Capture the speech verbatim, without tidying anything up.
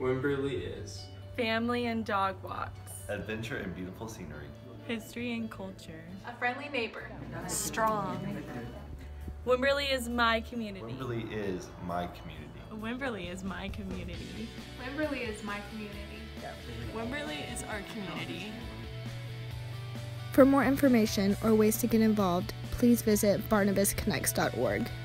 Wimberley is family and dog walks, adventure and beautiful scenery, history and culture, a friendly neighbor, strong. Wimberley is my community. Wimberley is my community. Wimberley is my community. Wimberley is my community. Wimberley is our community. For more information or ways to get involved, please visit barnabas connects dot org.